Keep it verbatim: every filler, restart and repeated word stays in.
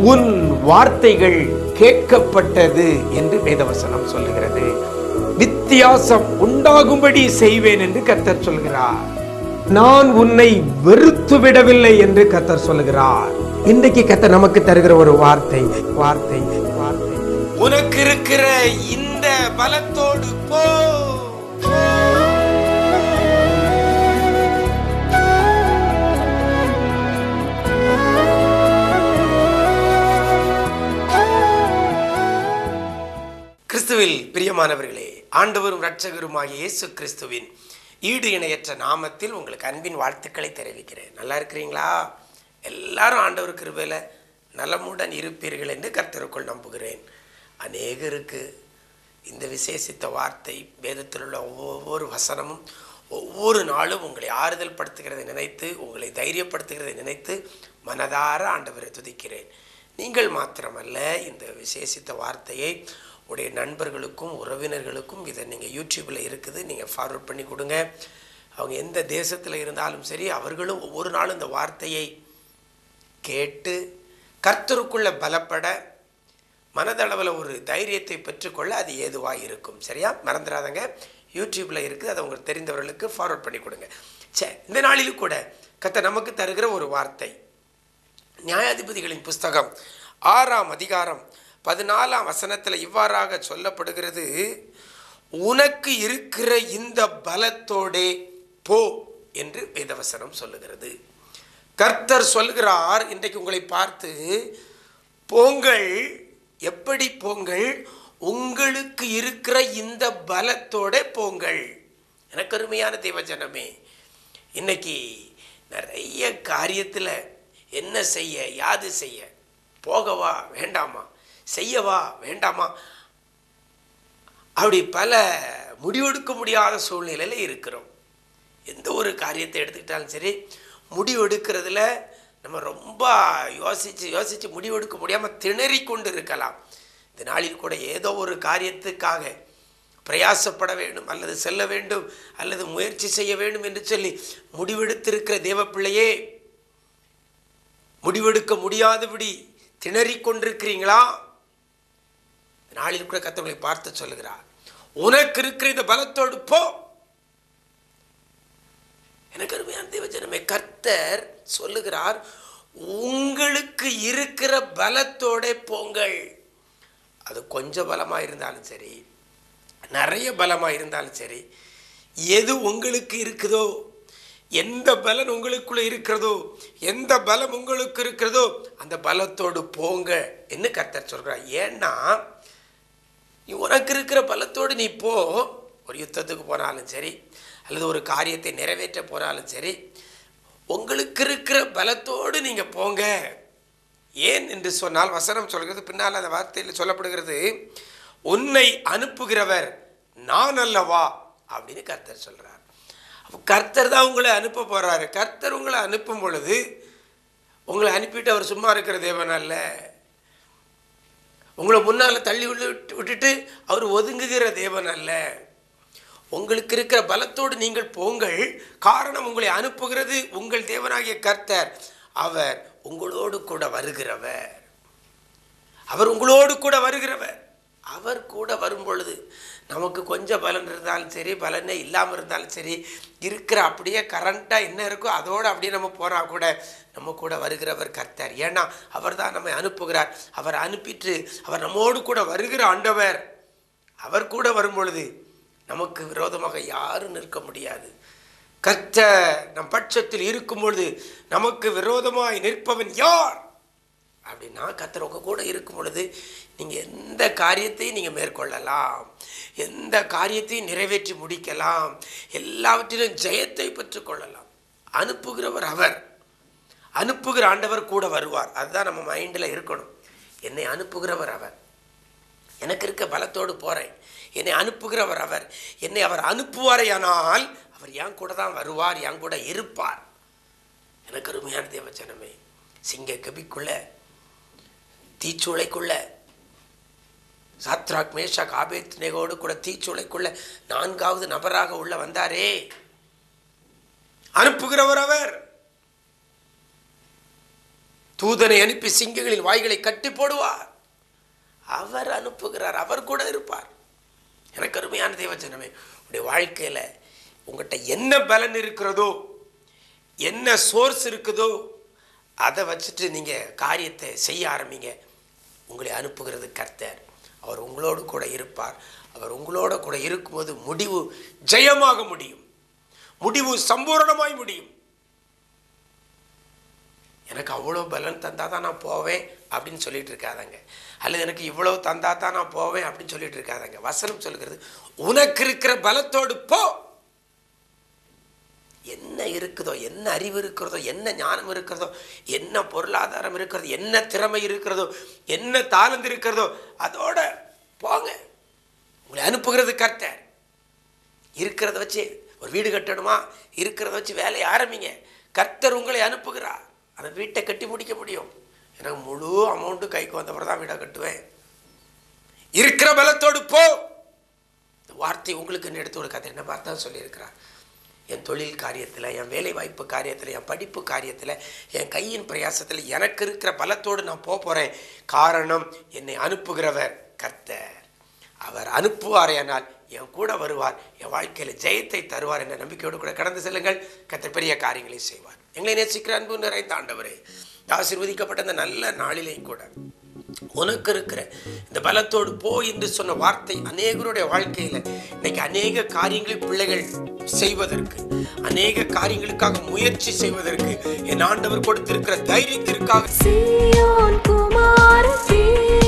உன் வார்த்தைகள் கேட்கப்பட்டது என்று வேதவசனம் சொல்லுகிறது. வித்தியாசம் உண்டாகும்படி செய்வேன் என்று கர்த்தர் சொல்கிறார். நான் உன்னை வெறுத்து விடவில்லை என்று கர்த்தர் சொல்கிறார். இன்றைக்கு கர்த்தர் நமக்கு தருகிற ஒரு வார்த்தை வார்த்தை வார்த்தை உனக்கு இருக்கிற இந்த பலத்தோடு போ. கிறிஸ்துவில் பிரியமானவர்களே, ஆண்டவரும் இரட்சகருமாகிய இயேசு கிறிஸ்துவின் ஈடு இணையற்ற நாமத்தில் உங்களுக்கு அன்பின் வாழ்த்துக்களை தெரிவிக்கிறேன். நல்லா இருக்கிறீங்களா? எல்லாரும் ஆண்டவர் கிருபையில நலமுடன் இருப்பீர்கள் என்று கர்த்தருக்குள் நம்புகிறேன். அநேகருக்கு இந்த விசேஷித்த வார்த்தை, வேதத்தில் உள்ள ஒவ்வொரு வசனமும் ஒவ்வொரு நாளும் உங்களை ஆறுதல் படுத்துகிறதை நினைத்து, உங்களை தைரியப்படுத்துகிறதை நினைத்து மனதார ஆண்டவரை துதிக்கிறேன். நீங்கள் மாத்திரமல்ல, இந்த விசேஷித்த வார்த்தையை உடைய நண்பர்களுக்கும் உறவினர்களுக்கும், இதை நீங்கள் யூடியூப்பில் இருக்குது, நீங்கள் ஃபார்வர்ட் பண்ணி கொடுங்க. அவங்க எந்த தேசத்தில் இருந்தாலும் சரி, அவர்களும் ஒவ்வொரு நாளும் இந்த வார்த்தையை கேட்டு கர்த்தருக்குள்ள பலப்பட, மனதளவில் ஒரு தைரியத்தை பெற்றுக்கொள்ள அது ஏதுவாக இருக்கும். சரியா? மறந்துடாதங்க, யூடியூப்பில் இருக்குது, அதை உங்களுக்கு தெரிந்தவர்களுக்கு ஃபார்வர்ட் பண்ணி கொடுங்க. சரி, இந்த நாளிலும் கூட கர்த்தர் நமக்கு தருகிற ஒரு வார்த்தை, நியாயாதிபதிகளின் புஸ்தகம் ஆறாம் அதிகாரம் பதினாலாம் வசனத்தில் இவ்வாறாக சொல்லப்படுகிறது. உனக்கு இருக்கிற இந்த பலத்தோடே போ என்று வேதவசனம் சொல்லுகிறது. கர்த்தர் சொல்கிறார், இன்றைக்கு உங்களை பார்த்து, போங்கள். எப்படி போங்கள்? உங்களுக்கு இருக்கிற இந்த பலத்தோட போங்கள். எனக்கு அருமையான தேவஜனமே, இன்னைக்கு நிறைய காரியத்தில் என்ன செய்ய, யாது செய்ய, போகவா வேண்டாமா, செய்யவா வேண்டாமா, அப்படி பல முடிவெடுக்க முடியாத சூழ்நிலையில் இருக்கிறோம். எந்த ஒரு காரியத்தை எடுத்துக்கிட்டாலும் சரி, முடிவெடுக்கிறதுல நம்ம ரொம்ப யோசித்து யோசித்து முடிவெடுக்க முடியாமல் திணறி கொண்டு இருக்கலாம். இந்த நாளில் கூட ஏதோ ஒரு காரியத்துக்காக பிரயாசப்பட வேண்டும், அல்லது செல்ல வேண்டும், அல்லது முயற்சி செய்ய வேண்டும் என்று சொல்லி முடிவெடுத்திருக்கிற தேவ பிள்ளையே, முடிவெடுக்க முடியாதபடி திணறி கொண்டிருக்கிறீங்களா? நாளில் கூட கர்த்தரை பார்த்து சொல்லுகிறார், உனக்கு இருக்கிற இந்த பலத்தோடு போ. எனக்கு அருமையான தேவஜனமே, கர்த்தர் சொல்லுகிறார், உங்களுக்கு இருக்கிற பலத்தோட போங்கள். அது கொஞ்சம் பலமாக இருந்தாலும் சரி, நிறைய பலமாக இருந்தாலும் சரி, எது உங்களுக்கு இருக்குதோ, எந்த பலன் உங்களுக்குள்ள இருக்கிறதோ, எந்த பலம் உங்களுக்கு இருக்கிறதோ அந்த பலத்தோடு போங்க என்று கர்த்தர் சொல்கிறார். ஏன்னா உனக்கு இருக்கிற பலத்தோடு நீ போ. ஒரு யுத்தத்துக்கு போனாலும் சரி, அல்லது ஒரு காரியத்தை நிறைவேற்ற போனாலும் சரி, உங்களுக்கு இருக்கிற பலத்தோடு நீங்கள் போங்க. ஏன் என்று சொன்னால் வசனம் சொல்கிறது, பின்னால் அந்த வார்த்தையில் சொல்லப்படுகிறது, உன்னை அனுப்புகிறவர் நான் அல்லவா அப்படின்னு கர்த்தர் சொல்கிறார். அப்போ கர்த்தர் தான் உங்களை அனுப்ப போகிறாரு. கர்த்தர் உங்களை அனுப்பும் பொழுது உங்களை அனுப்பிட்டு அவர் சும்மா இருக்கிற தேவன் அல்ல. உங்களை முன்னால் தள்ளி விட்டு விட்டுட்டு அவர் ஒதுங்குகிற தேவன் அல்ல. உங்களுக்கு இருக்கிற பலத்தோடு நீங்கள் போங்கள். காரணம், உங்களை அனுப்புகிறது உங்கள் தேவனாகிய கர்த்தர். அவர் உங்களோடு கூட வருகிறவர். அவர் உங்களோடு கூட வருகிறவர். அவர் கூட வரும் பொழுது நமக்கு கொஞ்சம் பலன் இருந்தாலும் சரி, பலனே இல்லாமல் இருந்தாலும் சரி, இருக்கிற அப்படியே கரண்ட்டாக என்ன இருக்கோ அதோடு அப்படியே நம்ம போனால் கூட நம்ம கூட வருகிறவர் கர்த்தர். ஏன்னா அவர் தான் நம்மை அனுப்புகிறார். அவர் அனுப்பிட்டு அவர் நம்மோடு கூட வருகிற ஆண்டவர். அவர் கூட வரும் பொழுது நமக்கு விரோதமாக யாரும் நிற்க முடியாது. கர்த்தர் நம் பட்சத்தில் இருக்கும் பொழுது நமக்கு விரோதமாய் நிற்பவன் யார் அப்படின்னா, கர்த்தர் உங்க கூட இருக்கும் பொழுது நீங்கள் எந்த காரியத்தையும் நீங்கள் மேற்கொள்ளலாம், எந்த காரியத்தையும் நிறைவேற்றி முடிக்கலாம், எல்லாவற்றிலும் ஜெயத்தை பெற்றுக்கொள்ளலாம். அனுப்புகிறவர் அவர். அனுப்புகிற ஆண்டவர் கூட வருவார். அதுதான் நம்ம மைண்டில் இருக்கணும். என்னை அனுப்புகிறவர் அவர். எனக்கு இருக்க பலத்தோடு போகிறேன். என்னை அனுப்புகிறவர் அவர். என்னை அவர் அனுப்புவாரையானால் அவர் என் கூட தான் வருவார், என் கூட இருப்பார். எனக்கு அருமையான தேவஜனமே, சிங்க கபிக்குள்ள, தீச்சூளைக்குள்ள, சாத்ராக் மேஷாக் ஆபேத்நேகோடு கூட தீச்சூளைக்குள்ள நான்காவது நபராக உள்ள வந்தாரே, அனுப்புகிறவர் அவர். தூதனை அனுப்பி சிங்கங்களின் வாய்களை கட்டி போடுவார். அவர் அனுப்புகிறார், அவர் கூட இருப்பார். எனக்கு அருமையான தேவஜனமே, உங்களுடைய வாழ்க்கையில் உங்கள்கிட்ட என்ன பலன் இருக்கிறதோ, என்ன சோர்ஸ் இருக்குதோ, அதை வச்சுட்டு நீங்கள் காரியத்தை செய்ய ஆரம்பிங்க. உங்களை அனுப்புகிறது கர்த்தர். அவர் உங்களோடு கூட இருப்பார். அவர் உங்களோட கூட இருக்கும்போது முடிவு ஜெயமாக முடியும், முடிவு சம்பூரணமாய் முடியும். எனக்கு அவ்வளோ பலன் தந்தா தான் நான் போவேன் அப்படின்னு சொல்லிட்டு இருக்காதங்க, அல்லது எனக்கு இவ்வளோ தந்தா தான் நான் போவேன் அப்படின்னு சொல்லிட்டு இருக்காதங்க. வசனம் சொல்லுகிறது, உனக்கு இருக்கிற பலத்தோடு போ. என்ன இருக்குதோ, என்ன அறிவு இருக்கிறதோ, என்ன ஞானம் இருக்கிறதோ, என்ன பொருளாதாரம் இருக்கிறதோ, என்ன திறமை இருக்கிறதோ, என்ன தாளந்து இருக்கிறதோ, அதோட போங்க. உங்களை அனுப்புகிறது கர்த்தர். இருக்கிறத வச்சு ஒரு வீடு கட்டணுமா, இருக்கிறத வச்சு வேலையை ஆரம்பிங்க. கர்த்தர் உங்களை அனுப்புகிறார். அந்த வீட்டை கட்டி முடிக்க முடியும். எனக்கு முழு அமௌண்ட்டு கைக்கு வந்தப்பறம் தான் வீடை கட்டுவேன். இருக்கிற பலத்தோடு போ. இந்த வார்த்தை உங்களுக்கு எடுத்து ஒரு கதை என்ன பார்த்தா சொல்லியிருக்கிறார். என் தொழில் காரியத்தில், என் வேலை வாய்ப்பு காரியத்தில், என் படிப்பு காரியத்தில், என் கையின் பிரயாசத்தில் எனக்கு இருக்கிற பலத்தோடு நான் போக போகிறேன். காரணம், என்னை அனுப்புகிறவர் கர்த்தர். அவர் அனுப்புவாரேனால் என் கூட வருவார், என் வாழ்க்கையில் ஜெயத்தை தருவார் என்ற நம்பிக்கையோடு கூட கடந்து செல்லுங்கள். கர்த்தர் பெரிய காரியங்களை செய்வார். எங்களை நேசிக்கிற அன்பு நிறைந்த ஆண்டவரே, ஆசீர்வதிக்கப்பட்ட இந்த நல்ல நாளிலே கூட உனக்கு இருக்கிற இந்த பலத்தோடு போ என்று சொன்ன வார்த்தை அநேகருடைய வாழ்க்கையில் இன்னைக்கு அநேக காரியங்களை பிள்ளைகள் செய்வதற்கு, அநேக காரியங்களுக்காக முயற்சி செய்வதற்கு என் ஆண்டவர் கொடுத்திருக்கிற தைரியத்திற்காக